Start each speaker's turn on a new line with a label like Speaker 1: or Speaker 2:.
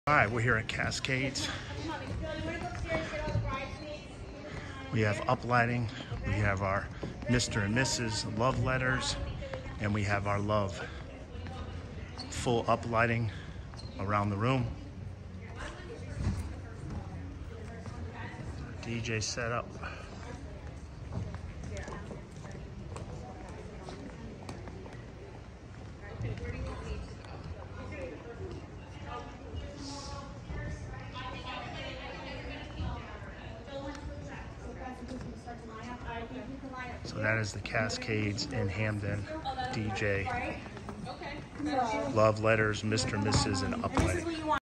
Speaker 1: All right, we're here at Cascades. We have uplighting. We have our Mr. and Mrs. love letters, and we have our love. Full uplighting around the room. DJ set up. So that is the Cascades in Hamden. DJ, love letters, Mr. and Mrs. and uplighting.